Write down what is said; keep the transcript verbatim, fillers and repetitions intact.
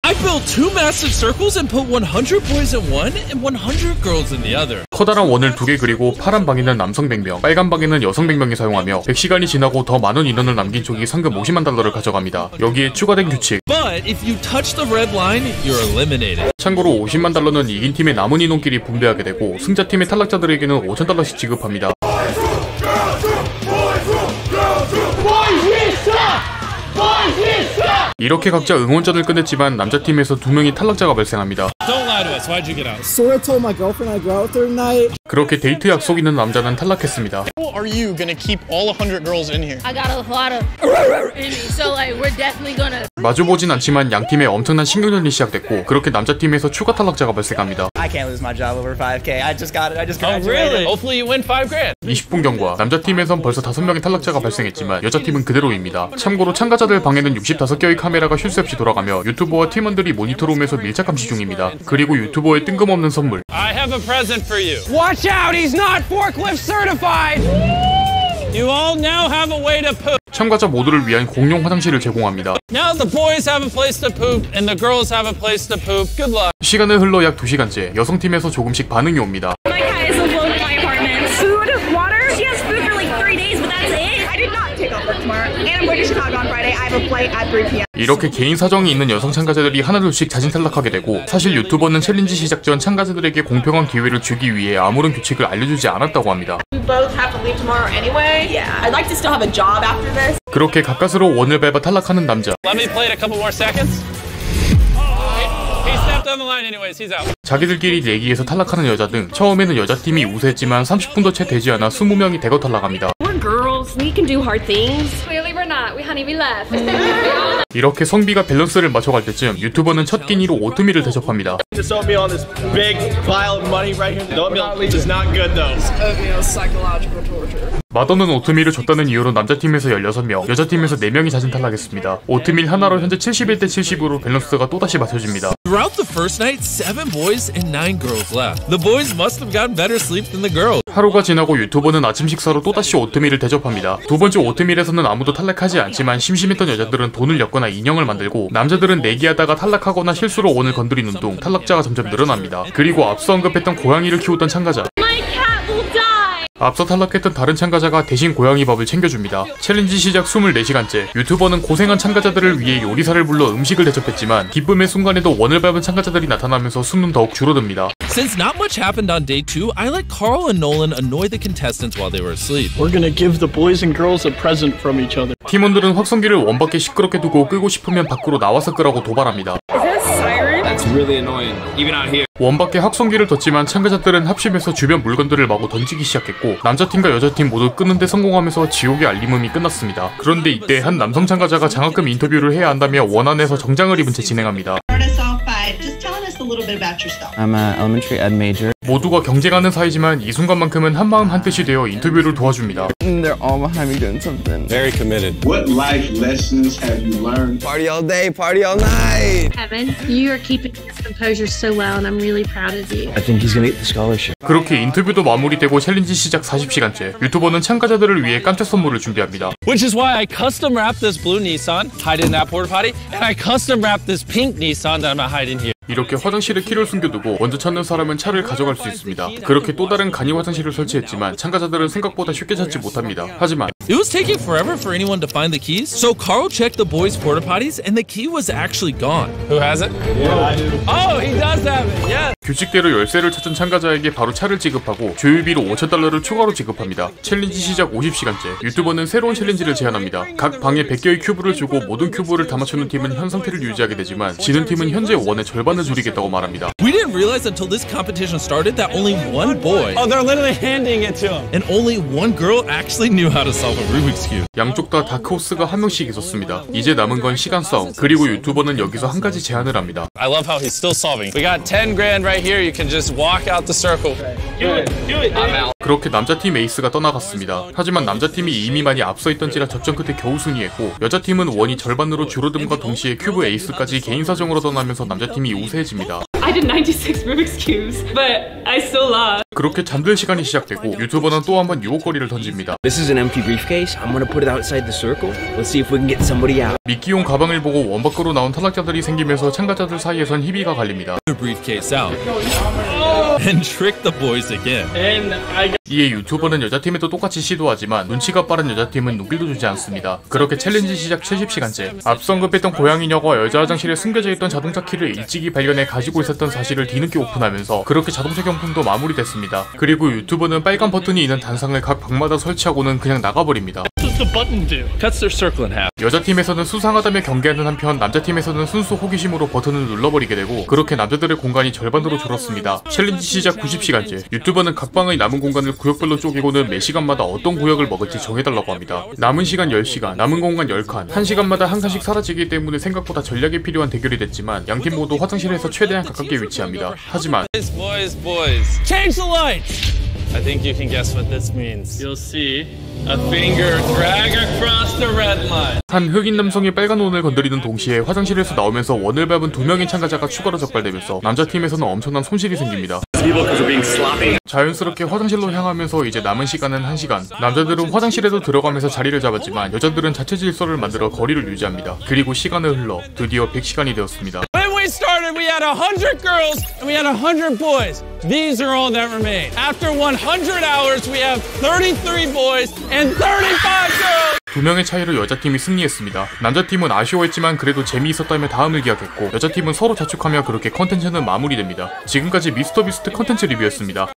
I built two massive circles and put one hundred boys in one and one hundred girls in the other. 커다란 원을 두 개 그리고 파란 방에는 남성 백 명, 빨간 방에는 여성 백 명이 사용하며 백 시간이 지나고 더 많은 인원을 남긴 쪽이 상금 오십만 달러를 가져갑니다. 여기에 추가된 규칙. But if you touch the red line, you're eliminated. 참고로 오십만 달러는 이긴 팀의 남은 인원끼리 분배하게 되고 승자팀의 탈락자들에게는 오천 달러씩 지급합니다. 이렇게 각자 응원전을 끝냈지만 남자팀에서 두 명이 탈락자가 발생합니다. 그렇게 데이트 약속 있는 남자는 탈락했습니다. 마주보진 않지만 양팀의 엄청난 신경전이 시작됐고 그렇게 남자팀에서 추가 탈락자가 발생합니다. 이십 분 경과 남자팀에선 벌써 다섯 명의 탈락자가 발생했지만 여자팀은 그대로입니다. 참고로 참가자들 방에는 육십오 개의 카메라가 쉴 새 없이 돌아가며 유튜버와 팀원들이 모니터룸에서 밀착 감시 중입니다. 그리고 유튜버의 뜬금없는 선물. I have a present for you. Watch out, he's not forklift certified. You all now have a way to poop. 참가자 모두를 위한 공용 화장실을 제공합니다. Now the boys have a place to poop and the girls have a place to poop. Good luck. 시간은 흘러 약 두 시간째 여성팀에서 조금씩 반응이 옵니다. My cat is alone in my apartment. Food, water. She has food for like three days, but that's it. I did not take off work tomorrow, and I'm going to Chicago on Friday. I have a flight at three p m 이렇게 개인 사정이 있는 여성 참가자들이 하나둘씩 자진 탈락하게 되고 사실 유튜버는 챌린지 시작 전 참가자들에게 공평한 기회를 주기 위해 아무런 규칙을 알려주지 않았다고 합니다. We both have to leave tomorrow anyway. Yeah. I'd like to still have a job after this. 그렇게 가까스로 원을 밟아 탈락하는 남자. Let me play it a couple more seconds. He stepped on the line anyways. He's out. 자기들끼리 내기에서 탈락하는 여자 등 처음에는 여자팀이 우세했지만 삼십 분도 채 되지 않아 스무 명이 대거 탈락합니다. We're girls. We can do hard things. Clearly we're not. We honey, we left. 이렇게 성비가 밸런스를 맞춰갈 때쯤 유튜버는 첫 끼니로 오트밀을 대접합니다. Just oatmeal on this big pile of money right here. The oatmeal is not good though. Oatmeal is psychological torture. 맛없는 오트밀을 줬다는 이유로 남자팀에서 열여섯 명, 여자팀에서 네 명이 자진 탈락했습니다. 오트밀 하나로 현재 칠십일 대 칠십으로 밸런스가 또다시 맞춰집니다. Throughout the first night, seven boys and nine girls left. The boys must have gotten better sleep than the girls. 하루가 지나고 유튜버는 아침 식사로 또다시 오트밀을 대접합니다. 두 번째 오트밀에서는 아무도 탈락하지 않지만 심심했던 여자들은 돈을 엮거나 인형을 만들고 남자들은 내기하다가 탈락하거나 실수로 원을 건드리는 등 탈락자가 점점 늘어납니다. 그리고 앞서 언급했던 고양이를 키우던 참가자. 앞서 탈락했던 다른 참가자가 대신 고양이 밥을 챙겨줍니다. 챌린지 시작 이십사 시간째 유튜버는 고생한 참가자들을 위해 요리사를 불러 음식을 대접했지만 기쁨의 순간에도 원을 밟은 참가자들이 나타나면서 수는 더욱 줄어듭니다. Since not much happened on day two, I let Carl and Nolan annoy the contestants while they were asleep. We're gonna give the boys and girls a present from each other. 팀원들은 확성기를 원 밖에 시끄럽게 두고 끄고 싶으면 밖으로 나와서 끄라고 도발합니다. That's really annoying, even out here. 원 밖에 확성기를 뒀지만 참가자들은 합심해서 주변 물건들을 마구 던지기 시작했고 남자팀과 여자팀 모두 끄는데 성공하면서 지옥의 알림음이 끝났습니다. 그런데 이때 한 남성 참가자가 장학금 인터뷰를 해야 한다며 원 안에서 정장을 입은 채 진행합니다. I'm an elementary ed major. 모두가 경쟁하는 사이지만 이 순간만큼은 한마음 한뜻이 되어 인터뷰를 도와줍니다. They're all behind me doing something. Very committed. What life lessons have you learned? Party all day, party all night. Kevin, you are keeping your composure so well, and I'm really proud of you. I think he's gonna get the scholarship. 그렇게 인터뷰도 마무리되고 챌린지 시작 사십 시간째 유튜버는 참가자들을 위해 깜짝 선물을 준비합니다. Which is why I custom wrapped this blue Nissan, hide in that porta potty, and I custom wrapped this pink Nissan that I'm gonna hide in here. 이렇게 화장실에 키를 숨겨두고 먼저 찾는 사람은 차를 가져갈 수 있습니다. 그렇게 또 다른 간이 화장실을 설치했지만 참가자들은 생각보다 쉽게 찾지 못합니다. 하지만 It was taking forever for anyone to find the keys, so Carl checked the boys' porta potties and the key was actually gone. Who has it? Yeah, I do. Oh, he does have it. Yeah. 규칙대로 열쇠를 찾은 참가자에게 바로 차를 지급하고 조율비로 오천 달러를 추가로 지급합니다. 챌린지 시작 오십 시간째 유튜버는 새로운 챌린지를 제안합니다. 각 방에 백 개의 큐브를 주고 모든 큐브를 다 맞추는 팀은 현 상태를 유지하게 되지만 지는 팀은 현재 원의 절반을 줄이겠다고 말합니다. We didn't realize until this competition started that only one boy Oh, they're literally handing it to him. and only one girl actually knew how to solve a Rubik's Cube. 양쪽 다 다크호스가 한 명씩 있었습니다. 이제 남은 건 시간 싸움. 그리고 유튜버는 여기서 한 가지 제안을 합니다. I love how he's still solving. We got ten grand right here. You can just walk out the circle. Do it. Do it. I'm out. 그렇게 남자팀 에이스가 떠나갔습니다. 하지만 남자팀이 이미 많이 앞서 있던지라 접전 끝에 겨우 승리했고 여자팀은 원이 절반으로 줄어듦과 동시에 큐브 에이스까지 개인 사정으로 떠나면서 남자팀이 우세해집니다. I did ninety-six Rubik's Cubes, but I still lost. 그렇게 잠들 시간이 시작되고 유튜버는 또 한 번 유혹거리를 던집니다. This is an empty briefcase. I'm gonna put it outside the circle. Let's see if we can get somebody out. 미끼용 가방을 보고 원 밖으로 나온 탈락자들이 생기면서 참가자들 사이에선 희비가 갈립니다. briefcase out and trick the boys again. And I got 이에 유튜버는 여자팀에도 똑같이 시도하지만 눈치가 빠른 여자팀은 눈길도 주지 않습니다. 그렇게 챌린지 시작 칠십 시간째 앞서 언급했던 고양이녀가 여자 화장실에 숨겨져 있던 자동차 키를 일찍이 발견해 가지고 있었던 사실을 뒤늦게 오픈하면서 그렇게 자동차 경품도 마무리됐습니다. 그리고 유튜버는 빨간 버튼이 있는 단상을 각 방마다 설치하고는 그냥 나가버립니다. what does the button do? Cuts their circle in half. 여자팀에서는 수상하다며 경계하는 한편 남자팀에서는 순수 호기심으로 버튼을 눌러버리게 되고 그렇게 남자들의 공간이 절반으로 줄었습니다. 챌린지 시작 구십 시간째 유튜버는 각 방의 남은 공간을 구역별로 쪼개고는 매 시간마다 어떤 구역을 먹을지 정해달라고 합니다. 남은 시간 열 시간, 남은 공간 열 칸, 한 시간마다 한 칸씩 사라지기 때문에 생각보다 전략이 필요한 대결이 됐지만 양팀 모두 화장실에서 최대한 가깝게 위치합니다. 하지만 Boys, boys, boys. Change the lights! I think you can guess what this means. You'll see a finger drag across the red line. 한 흑인 남성이 빨간 원을 건드리는 동시에 화장실에서 나오면서 원을 밟은 두 명의 참가자가 추가로 적발되면서 남자팀에서는 엄청난 손실이 생깁니다. 자연스럽게 화장실로 향하면서 이제 남은 시간은 한 시간. 남자들은 화장실에도 들어가면서 자리를 잡았지만 여자들은 자체 질서를 만들어 거리를 유지합니다. 그리고 시간을 흘러 드디어 백 시간이 되었습니다. When we started, we had one hundred girls and we had one hundred boys. These are all that remain. After one hundred hours, we have thirty-three boys and thirty-five girls. 두 명의 차이로 여자팀이 승리했습니다. 남자팀은 아쉬워했지만 그래도 재미있었다며 다음을 기약했고 여자팀은 서로 자축하며 그렇게 컨텐츠는 마무리됩니다. 지금까지 미스터비스트 컨텐츠 리뷰였습니다.